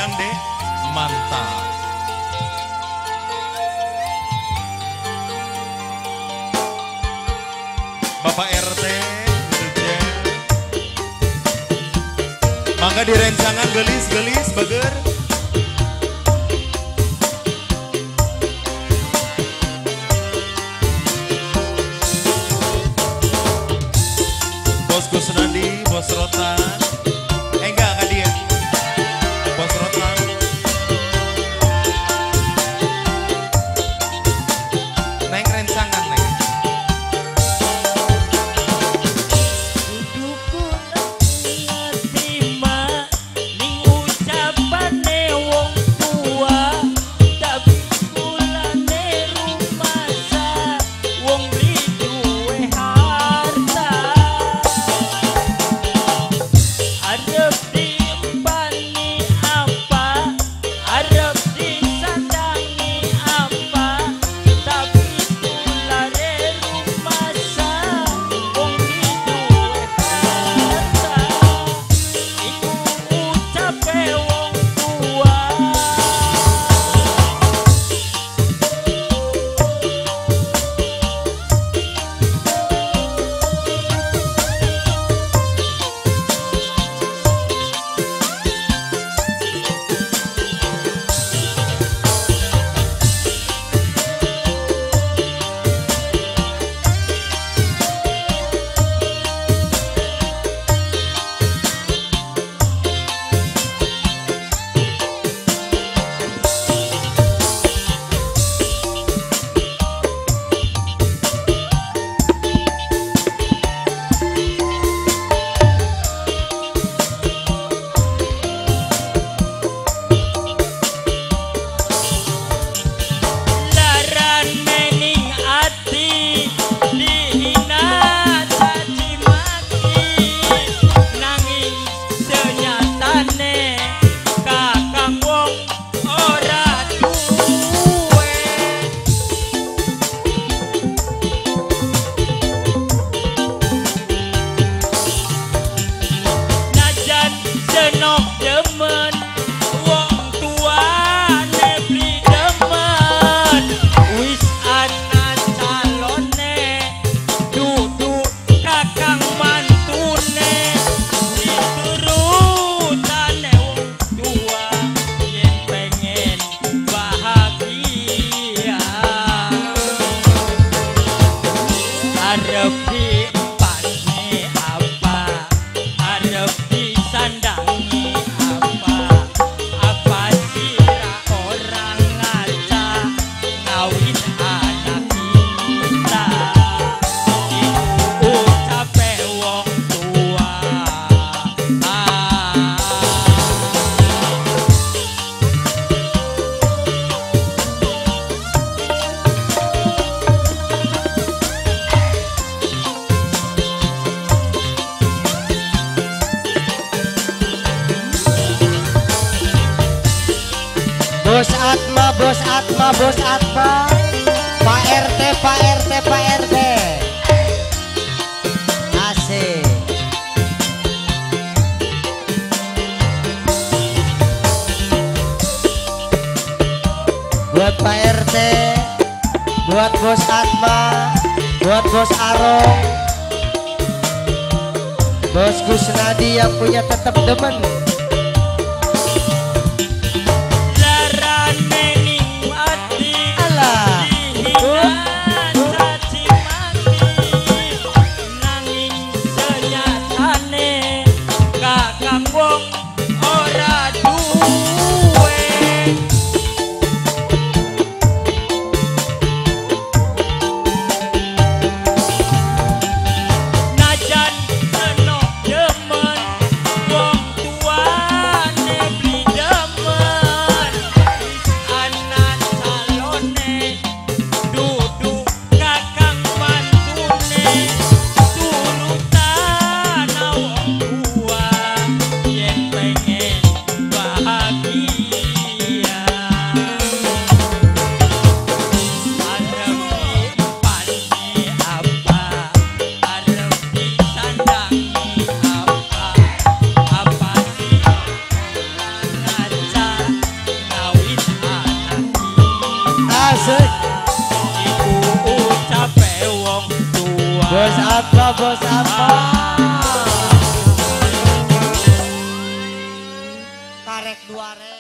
sayang deh, mantap. Bapak RT, mangga direncangan gelis-gelis beger. Bos Kusnadi, Bos Rotan. Enggak dia. Bos Rotan. Neng rencangan, Neng. Bos Atma, Bos Atma, Bos Atma. Pak RT, Pak RT, Pak RT. Asik. Buat Pak RT, buat Bos Atma, buat Bos Arong, Bos Kusnadi yang punya tetap demen. Najan senok demen wong tua Bos Atma, Bos Atma. Karek 2.000.